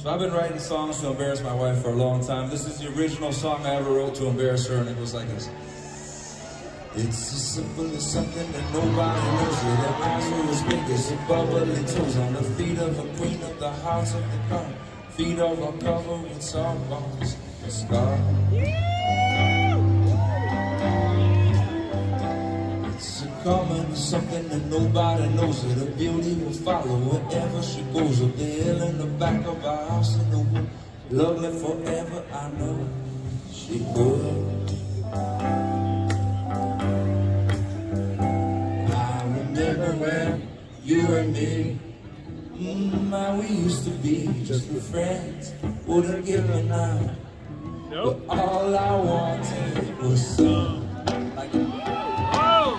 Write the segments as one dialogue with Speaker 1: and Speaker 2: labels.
Speaker 1: So I've been writing songs to embarrass my wife for a long time. This is the original song I ever wrote to embarrass her, and it goes like this. It's as simple as something that nobody knows it. That eyes are as big as a bubbly toes on the feet of a queen of the hearts of the car. Feet of a cover with soft bones and scar. It's a common something that nobody knows it. A beauty will follow wherever she goes. Up the hill in the back of our house in the wood. Lovely forever, I know she would. When you and me, how we used to be, just good friends, wouldn't give a now. Nope. But all I wanted was some, like oh!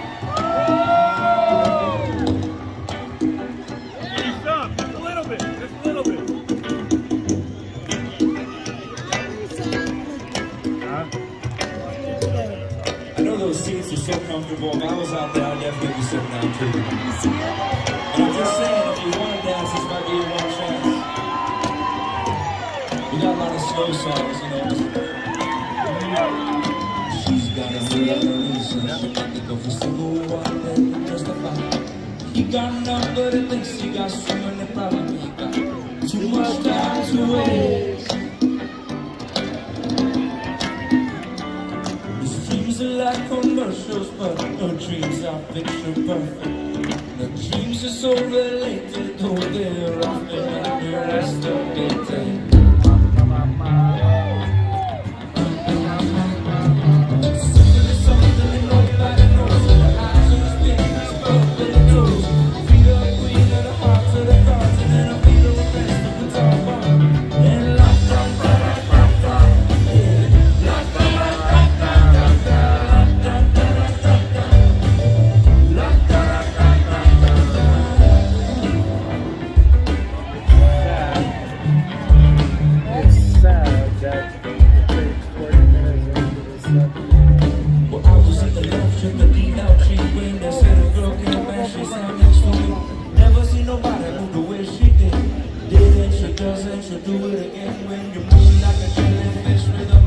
Speaker 2: Ease up, just a little bit, just a little bit.
Speaker 1: I know those seats are so comfortable. If I was out there, I'd definitely be sitting down too. And I'm just saying, if you want to dance, this might be your one chance. We got a lot of slow songs, you know. She's got a million reasons. She can think of a single one that can justify. He got enough, but he thinks he got so many problems. He got too much time to waste. Like commercials, but no dreams are picture perfect. The dreams are so related, though they're often underestimated. Doesn't she do it again when you're moving like a jellyfish with a